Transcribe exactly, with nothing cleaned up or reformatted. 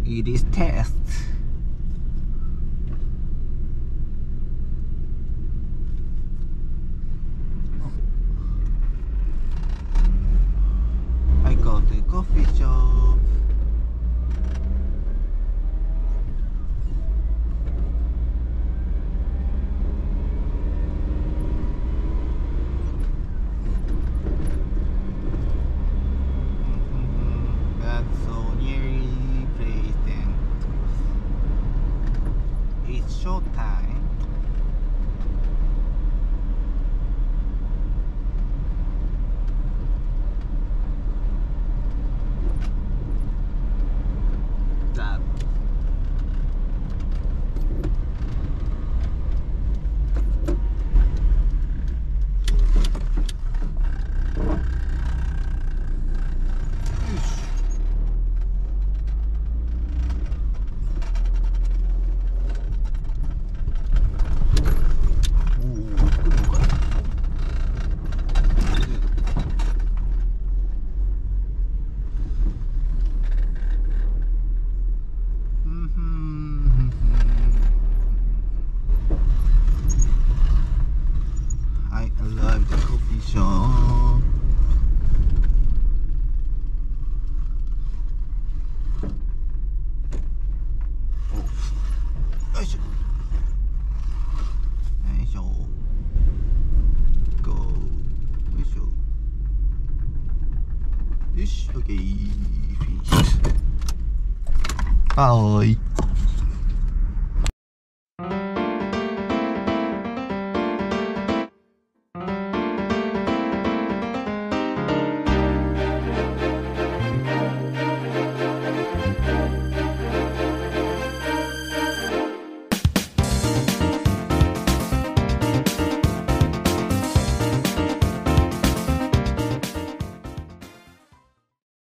It is test. I got the coffee shop. That's so nearly place then. It's short time. That I love the coffee shop. Oh, よいしょ。よいしょ。Go. よいしょ。よし、OK。フィニッシュ。はい。